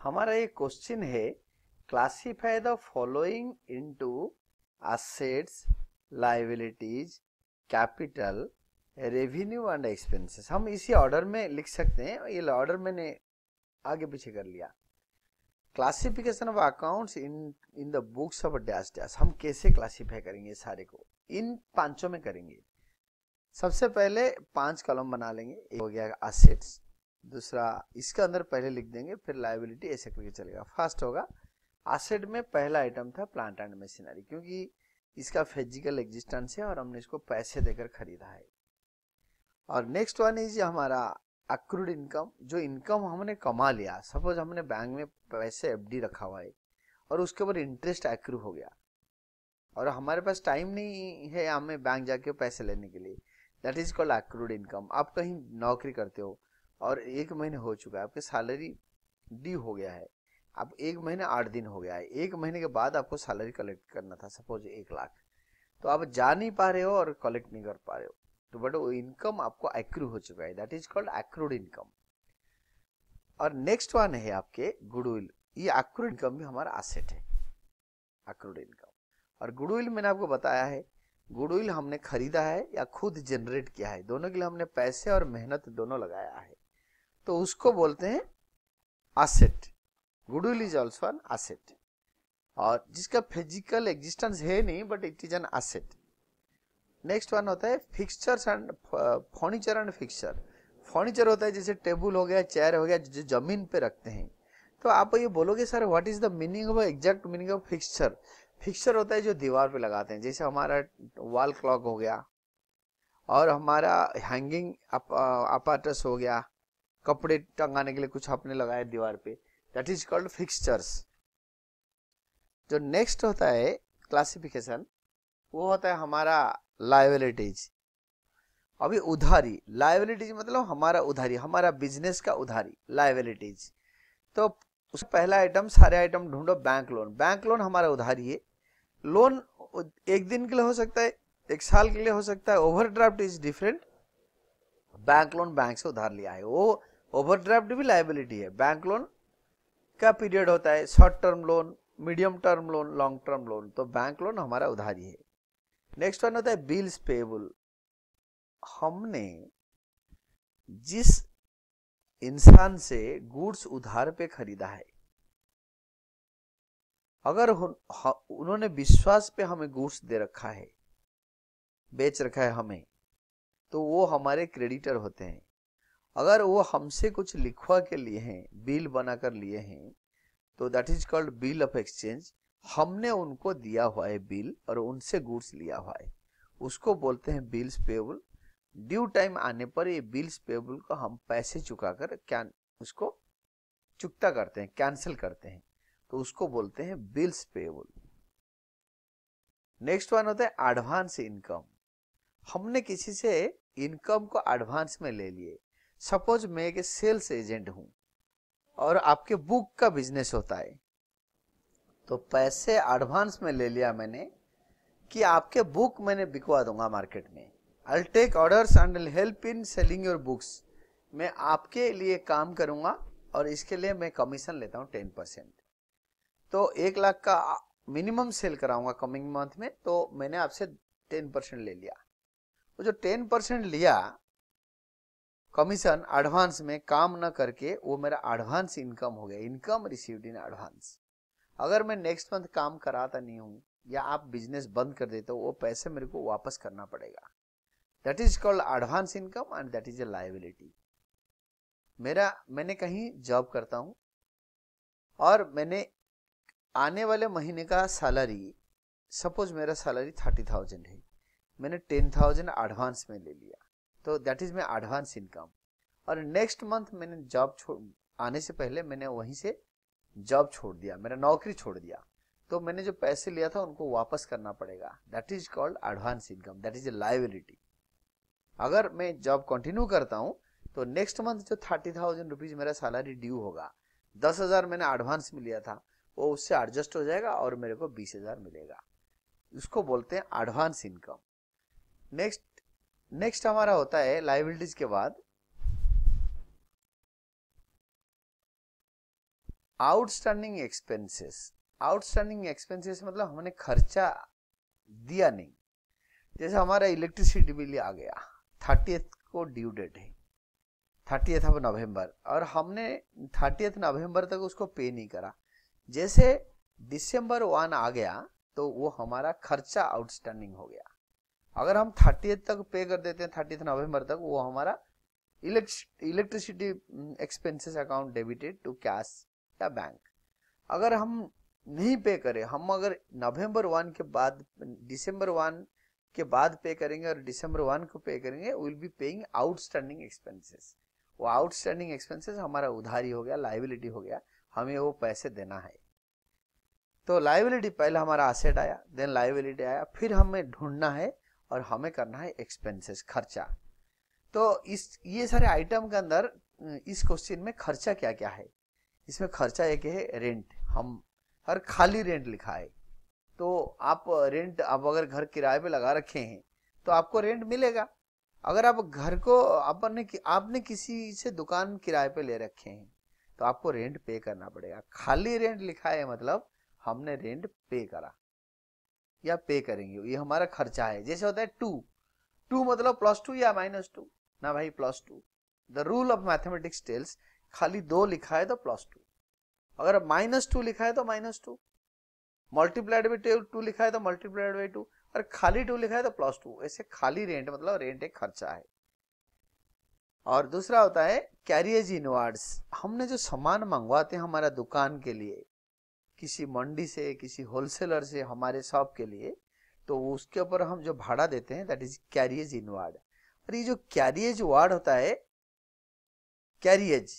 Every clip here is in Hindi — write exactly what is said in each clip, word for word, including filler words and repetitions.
हमारा ये क्वेश्चन है, classify the following into assets, liabilities, capital, revenue and expenses. हम इसी ऑर्डर में लिख सकते हैं, ये ऑर्डर मैंने आगे पीछे कर लिया। Classification of accounts in in the books of dash dash, हम कैसे क्लासिफाई करेंगे सारे को, इन पांचों में करेंगे। सबसे पहले पांच कॉलम बना लेंगे। एक हो गया असेट्स, दूसरा इसके अंदर पहले लिख देंगे, फिर लायबिलिटी, ऐसे करके चलेगा। फर्स्ट होगा असेट में पहला आइटम था प्लांट एंड मशीनरी, क्योंकि इसका फिजिकल एग्जिस्टेंस है और हमने इसको पैसे देकर खरीदा है। और नेक्स्ट वन इज हमारा अक्रूड इनकम, जो इनकम हमने कमा लिया। सपोज हमने बैंक में पैसे एफडी रखा हुआ है और उसके ऊपर इंटरेस्ट एक्रू हो गया और हमारे पास टाइम नहीं है हमें बैंक जाके पैसे लेने के लिए, that is called accrued income. आप कहीं नौकरी करते हो और एक महीने हो चुका है, आपकी सैलरी ड्यू हो गया है, अब एक महीने आठ दिन हो गया है, एक महीने के बाद आपको सैलरी कलेक्ट करना था, सपोज एक लाख, तो आप जा नहीं पा रहे हो और कलेक्ट नहीं कर पा रहे हो, तो बट वो इनकम आपको एक्रू हो चुका है, that is called accrued income. और नेक्स्ट वन है आपके गुडविल, ये एक्रूड इनकम भी हमारा एसेट है, एक्रूड इनकम। और गुडविल मैंने आपको बताया है, गुडविल हमने खरीदा है या खुद जनरेट किया है, दोनों के लिए हमने पैसे और मेहनत दोनों लगाया है, तो उसको बोलते हैं asset. Goodwill is also an asset, और जिसका फिजिकल एग्जिस्टेंस है नहीं but it is an asset. Next one होता है fixtures and furniture and fixture. Furniture होता है जैसे टेबल हो गया, चेयर हो गया, जो जमीन पे रखते हैं। तो आप ये बोलोगे sir what is the meaning of exact meaning of fixture. Fixture होता है जो दीवार पे लगाते हैं, जैसे हमारा वॉल क्लॉक हो गया और हमारा हैंगिंग अपार्टस हो गया, कपड़े टंगाने के लिए कुछ आपने लगाया दीवार पे, दैट इज कॉल्ड फिक्सचर्स। जो नेक्स्ट होता है क्लासिफिकेशन, वो होता है हमारा लायबिलिटीज। अभी उधारी, लायबिलिटीज मतलब हमारा उधारी, हमारा बिजनेस का उधारी, लायबिलिटीज। तो उसका पहला आइटम, सारे आइटम ढूंढो, बैंक लोन। बैंक लोन हमारा उधारी है। लोन एक दिन के लिए हो सकता है, एक साल के लिए हो सकता है। Overdraft is different. Bank loan bank से उधार लिया है, वो ओवरड्राफ्ट भी लायबिलिटी है। बैंक लोन का पीरियड होता है short term loan, medium term loan, long term loan, तो बैंक लोन हमारा उधारी है। नेक्स्ट वन होता है बिल्स पेएबल। हमने जिस इंसान से गुड्स उधार पे खरीदा है, अगर उन्होंने विश्वास पे हमें गुड्स दे रखा है, बेच रखा है हमें, तो वो हमारे क्रेडिटर होते हैं। अगर वो हमसे कुछ लिखवा के लिए हैं, बिल बनाकर लिए हैं, तो that is called bill of exchange. हमने उनको दिया हुआ है बिल और उनसे गुड्स लिया हुआ है, उसको बोलते हैं बिल्स पेएबल। ड्यू टाइम आने पर ये बिल्स पेएबल को हम पैसे चुकाकर क्या उसको चुकता करते हैं, कैंसिल करते हैं, तो उसको बोलते हैं बिल्स पेएबल। नेक्स्ट वन होता है एडवांस इनकम। हमने किसी से इनकम को एडवांस में ले लिए। सपोज मैं एक सेल्स एजेंट हूं और आपके बुक का बिजनेस होता है, तो पैसे एडवांस में ले लिया मैंने कि आपके बुक मैंने बिकवा दूंगा मार्केट में। I'll take orders and will help in selling your books। मैं आपके लिए काम करूंगा और इसके लिए मैं कमीशन लेता हूं टेन परसेंट। तो एक लाख का मिनिमम सेल कराऊंगा कमिंग मंथ में, तो मैंने आपसे टेन परसेंट ले लिया। वो जो टेन परसेंट लिया कमीशन एडवांस में काम न करके, वो मेरा एडवांस इनकम हो गया, इनकम रिसीव्ड इन एडवांस। अगर मैं नेक्स्ट मंथ काम कराता नहीं हूं या आप बिजनेस बंद कर देते हो, वो पैसे मेरे को वापस करना पड़ेगा। That is called advance income and that is a liability. मेरा मैंने कहीं जॉब करता हूं और मैंने आने वाले महीने का सैलरी, सपोज मेरा सैलरी थर्टी थाउजेंड है, मैंने टेन थाउजेंड एडवांस में ले लिया, तो that is my advance income. और नेक्स्ट मंथ मैंने जॉब छोड़ आने से पहले मैंने वहीं से जॉब छोड़ दिया, मेरा नौकरी छोड़ दिया, तो मैंने जो पैसे लिया था उनको वापस करना पड़ेगा, that is called advance income, that is a liability. अगर मैं जॉब कंटिन्यू करता हूं तो नेक्स्ट मंथ जो थर्टी थाउजेंड रुपीज मेरा सैलरी ड्यू होगा, दस हजार मैंने एडवांस में लिया था, वो उससे एडजस्ट हो जाएगा और मेरे को बीस हजार मिलेगा, उसको बोलते हैं एडवांस इनकम। नेक्स्ट नेक्स्ट हमारा होता है लायबिलिटीज के बाद आउटस्टैंडिंग एक्सपेंसेस, आउटस्टैंडिंग एक्सपेंसेस मतलब हमने खर्चा दिया नहीं। जैसे हमारा इलेक्ट्रिसिटी बिल आ गया, थर्टियथ को ड्यू डेट है, थर्टियथ ऑफ नवंबर, और हमने थर्टियथ नवंबर तक उसको पे नहीं करा। जैसे दिसंबर वन आ गया तो वो हमारा खर्चा आउटस्टैंडिंग हो गया। अगर हम थर्टियथ तक पे कर देते हैं, थर्टियथ नवंबर तक, वो हमारा electricity expenses account debited to cash या बैंक। अगर हम नहीं पे करें, हम अगर नवंबर वन के बाद दिसंबर वन के बाद पे करेंगे और दिसंबर वन को पे करेंगे, will be paying outstanding expenses. वो आउटस्टैंडिंग एक्सपेंसेस हमारा उधारी हो गया, लायबिलिटी हो गया, हमें वो पैसे देना है। तो लायबिलिटी पहले हमारा असेट आया, देन लायबिलिटी आया, फिर हमें ढूंढना है और हमें करना है एक्सपेंसेस, खर्चा। तो इस ये सारे आइटम के अंदर इस क्वेश्चन में खर्चा क्या क्या है, इसमें खर्चा एक है रेंट। हम हर खाली रेंट लिखा है, तो आप रेंट, आप अगर घर किराए पे लगा रखे हैं तो आपको रेंट मिलेगा। अगर आप घर को आपने आपने किसी से दुकान किराए पे ले रखे हैं तो आपको रेंट पे करना पड़ेगा। खाली रेंट लिखा है मतलब हमने रेंट पे करा या पे करेंगे, ये हमारा खर्चा है। जैसे होता है टू, टू मतलब प्लस टू या माइनस टू ना भाई, plus two. The rule of mathematics tells खाली दो लिखा है तो प्लस टू, अगर माइनस टू लिखा है तो minus two, multiplied by two लिखा है तो मल्टीप्लाइड बाई टू, और खाली टू लिखा है तो प्लस टू। ऐसे खाली रेंट मतलब रेंट एक खर्चा है। और दूसरा होता है कैरियज इनवर्ड्स। हमने जो सामान मंगवाते हैं हमारा दुकान के लिए, किसी मंडी से, किसी होलसेलर से हमारे शॉप के लिए, तो उसके ऊपर हम जो भाड़ा देते हैं दैट इज कैरियज इनवर्ड। और ये जो कैरियज वर्ड होता है, कैरियज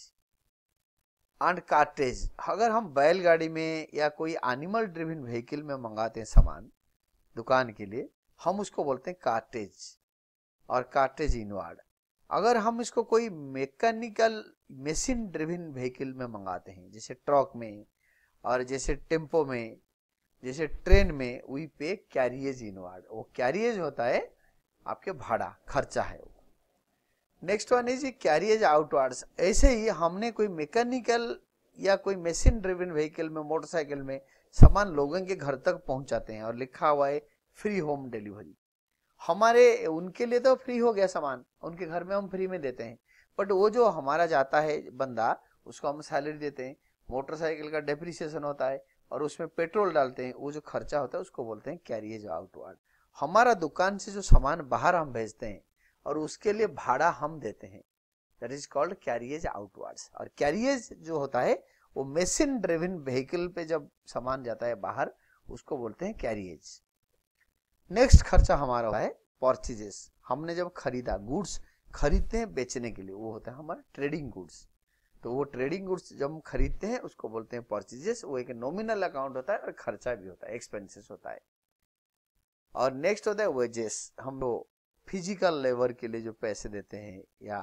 एंड कार्टेज, अगर हम बैलगाड़ी में या कोई एनिमल ड्रिवन व्हीकल में मंगाते हैं सामान दुकान के लिए, हम उसको बोलते हैं कार्टेज और कार्टेज इनवर्ड। अगर हम इसको कोई मैकेनिकल मशीन ड्रिवन व्हीकल में मंगाते हैं, जैसे ट्रक में और जैसे टेम्पो में, जैसे ट्रेन में, वी पे कैरियज इनवर्ड। वो कैरियज होता है आपके भाड़ा, खर्चा है वो। Next one is carriage outwards. ऐसे ही हमने कोई मैकेनिकल या कोई मशीन ड्रिवन व्हीकल में, मोटरसाइकिल में सामान लोगों के घर तक पहुंचाते हैं और लिखा हुआ है फ्री होम डिलीवरी। हमारे उनके लिए तो फ्री हो गया सामान, उनके घर में हम फ्री में देते हैं, बट वो जो हमारा जाता है बंदा, उसको हम सैलरी देते हैं, मोटरसाइकिल का डेप्रिसिएशन होता है और उसमें पेट्रोल डालते हैं, वो जो खर्चा होता है उसको बोलते हैं कैरियज आउटवर्ड। हमारा दुकान से जो सामान बाहर हम भेजते हैं और उसके लिए भाड़ा हम देते हैं, that is called carriage outwards. और कैरियज जो होता है वो मशीन ड्रिवन व्हीकल पे जब सामान जाता है बाहर, उसको बोलते हैं कैरियज। नेक्स्ट खर्चा हमारा है परचेजेस। हमने जब खरीदा, गुड्स खरीदते हैं बेचने के लिए, वो होता है हमारा ट्रेडिंग गुड्स। तो वो ट्रेडिंग गुड्स जब हम खरीदते हैं उसको बोलते हैं परचेजेस। वो एक नॉमिनल अकाउंट होता है और खर्चा भी होता है, एक्सपेंसेस होता है। और नेक्स्ट होता है वेजेस। हम लोग फिजिकल लेबर के लिए जो पैसे देते हैं या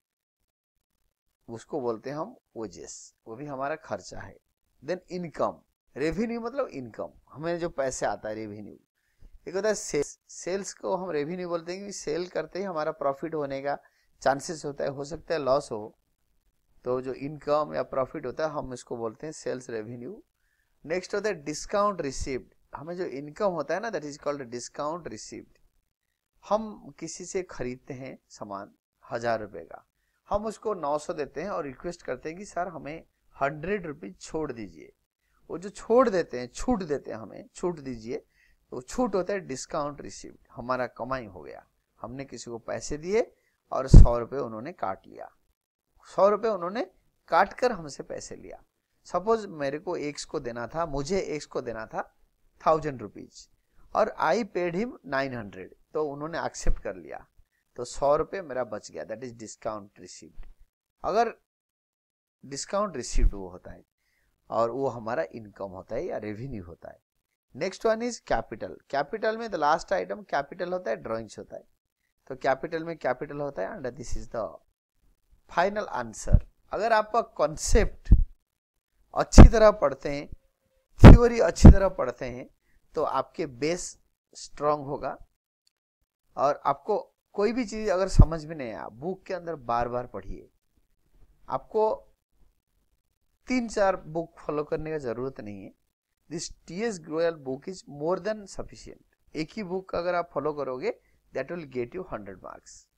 उसको बोलते हैं हम वेजेस, वो भी हमारा खर्चा है। देन इनकम, रेवेन्यू मतलब इनकम, हमें जो पैसे आता है रेवेन्यू। एक होता है सेल्स, सेल्स को हम रेवेन्यू बोलते हैं कि सेल करते ही हमारा प्रॉफिट होने का चांसेस होता है, हो सकता है लॉस हो, तो जो इनकम या प्रॉफिट होता है हम इसको बोलते हैं सेल्स रेवेन्यू। नेक्स्ट होता है डिस्काउंट रिसीव्ड। हमें जो इनकम होता है ना, that is called discount received. हम किसी से खरीदते हैं सामान हजार रुपए का, हम उसको नौ सौ देते हैं और रिक्वेस्ट करते हैं कि सर हमें हंड्रेड रुपीज छोड़ दीजिए। वो जो छोड़ देते हैं, छूट देते हैं, हमें छूट दीजिए, तो छूट होता है डिस्काउंट रिसीव्ड। हमारा कमाई हो गया, हमने किसी को पैसे दिए और सौ रुपये उन्होंने काट लिया, सौ रुपये उन्होंने काट कर हमसे पैसे लिया। सपोज मेरे को एक्स को देना था, मुझे एक्स को देना था थाउजेंड रुपीज और I paid him nine hundred, तो उन्होंने एक्सेप्ट कर लिया, तो सौ रुपये मेरा बच गया, दैट इज डिस्काउंट रिसीव्ड। अगर डिस्काउंट रिसीव्ड वो होता है और वो हमारा इनकम होता है या रेवेन्यू होता है। Next one is capital. Capital में द लास्ट आइटम कैपिटल होता है, ड्रॉइंग्स होता है। तो कैपिटल में कैपिटल होता है and this is the final answer. अगर आपका कॉन्सेप्ट अच्छी तरह पढ़ते हैं, थ्योरी अच्छी तरह पढ़ते हैं, तो आपके बेस स्ट्रांग होगा। और आपको कोई भी चीज अगर समझ में नहीं आया, बुक के अंदर बार बार पढ़िए। आपको तीन चार बुक फॉलो करने का जरूरत नहीं है। This T S Grewal book is more than sufficient. एक ही बुक अगर आप फॉलो करोगे that will get you hundred marks.